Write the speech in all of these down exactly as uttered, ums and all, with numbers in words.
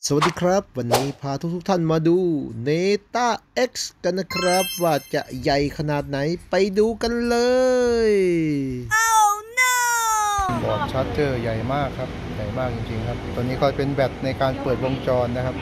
สวัสดีครับวันนี้พาทุกทุกท่านมาดู Neta X กันนะครับว่าจะใหญ่ขนาดไหนไปดูกันเลย Oh no บอร์ดชาร์จเจอร์ใหญ่มากครับใหญ่มากจริงๆครับตัวนี้ก็เป็นแบตในการเปิดวงจรนะครับ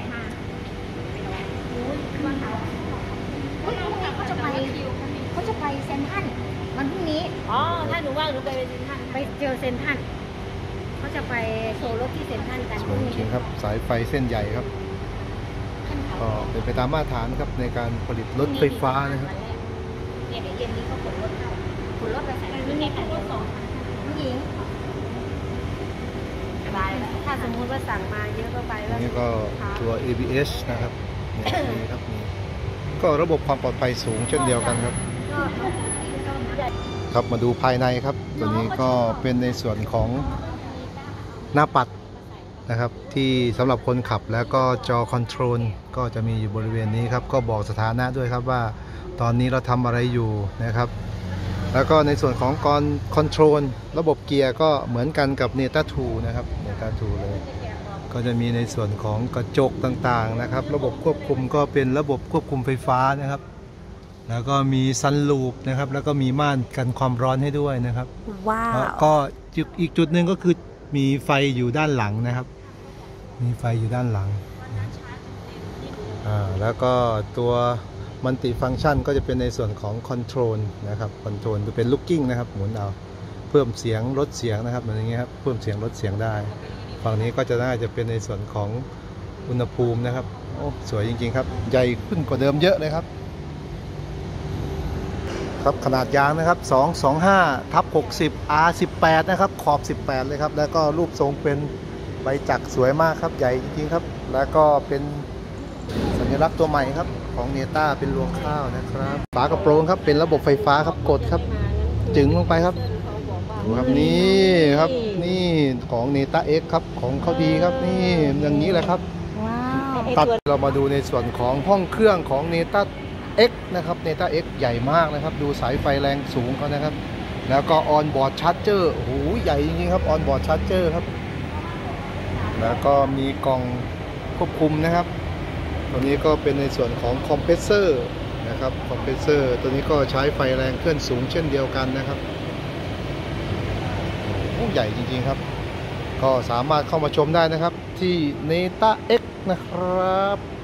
เขาจะไปเขาจะไปเซนทรัลวันพรุ่งนี้อ๋อถ้าหนูว่างหนูไปเซนทรัลไปเจอเซนทรัลเขาจะไปโชว์รถที่เซนทรัลกันสวยจริงๆครับสายไฟเส้นใหญ่ครับก็เป็นไปตามมาตรฐานครับในการผลิตรถไฟฟ้านะครับเนี่ยเดี๋ยวเย็นนี้เขาขนรถเข้าขนรถไปใส่ที่นี่ขนรถสองผู้หญิงไปถ้าสมมุติว่าสั่งมาเยอะก็ไปแล้วนี่ก็ตัว เอ บี เอส นะครับนี่ครับนี่ก็ระบบความปลอดภัยสูงเช่นเดียวกันครับครับมาดูภายในครับตัวนี้ก็เป็นในส่วนของหน้าปัดนะครับที่สำหรับคนขับแล้วก็จอคอนโทรลก็จะมีอยู่บริเวณนี้ครับก็บอกสถานะด้วยครับว่าตอนนี้เราทำอะไรอยู่นะครับแล้วก็ในส่วนของกอนคอนโทรลระบบเกียร์ก็เหมือนกันกับ Neta ทูนะครับ Neta ทูเลยก็จะมีในส่วนของกระจกต่างๆนะครับระบบควบคุมก็เป็นระบบควบคุมไฟฟ้านะครับแล้วก็มีซันลูปนะครับแล้วก็มีม่านกันความร้อนให้ด้วยนะครับว้าวก็อีกจุดหนึ่งก็คือมีไฟอยู่ด้านหลังนะครับมีไฟอยู่ด้านหลังอ่าแล้วก็ตัวมัลติฟังก์ชันก็จะเป็นในส่วนของคอนโทรลนะครับคอนโทรลจะเป็นลูกกิ้งนะครับหมุนเอาเพิ่มเสียงลดเสียงนะครับเหมือนอย่างเงี้ยครับเพิ่มเสียงลดเสียงได้ฝั่งนี้ก็จะน่าจะเป็นในส่วนของอุณหภูมินะครับโอ้สวยจริงๆครับใหญ่ขึ้นกว่าเดิมเยอะเลยครับครับขนาดยางนะครับสอง สองห้า ทับ หกสิบ อาร์ สิบแปด นะครับขอบ สิบแปด เลยครับแล้วก็รูปทรงเป็นใบจักรสวยมากครับใหญ่จริงๆครับแล้วก็เป็นสัญลักษณ์ตัวใหม่ครับของ Neta เป็นรวงข้าวนะครับฝากระโปรงครับเป็นระบบไฟฟ้าครับกดครับจึงลงไปครับดูครับนี่ครับนี่ของ Neta X ครับของเขาดีครับนี่อย่างนี้แหละครับว้าวตัดเรามาดูในส่วนของห้องเครื่องของ Neta X นะครับ Neta X ใหญ่มากนะครับดูสายไฟแรงสูงเขานะครับแล้วก็ออนบอร์ดชาร์จเจอร์โอ้โหใหญ่จริงๆครับออนบอร์ดชาร์จเจอร์ครับแล้วก็มีกล่องควบคุมนะครับตัวนี้ก็เป็นในส่วนของคอมเพรสเซอร์นะครับคอมเพรสเซอร์ตัวนี้ก็ใช้ไฟแรงเคลื่อนสูงเช่นเดียวกันนะครับโอ้ใหญ่จริงๆครับก็สามารถเข้ามาชมได้นะครับที่ Neta X นะครับ